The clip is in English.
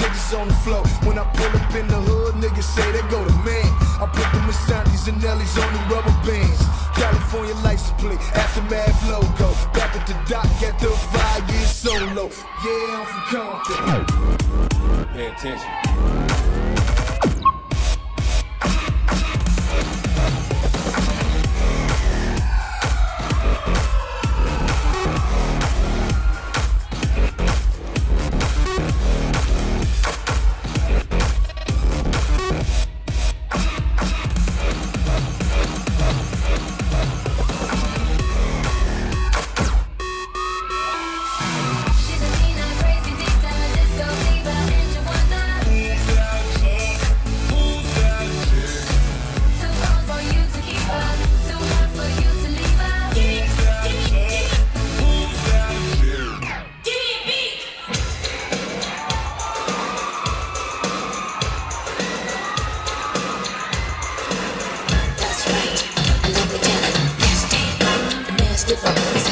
digits on the floor. When I pull up in the hood, niggas say they go to man. I put the Mercedes and Nellies on the rubber bands. California license plate, Aftermath logo. Back at the dock at the 5 years solo. Yeah, I'm from Compton. Pay attention. That's right. I love the talent. Yes, damn. The nasty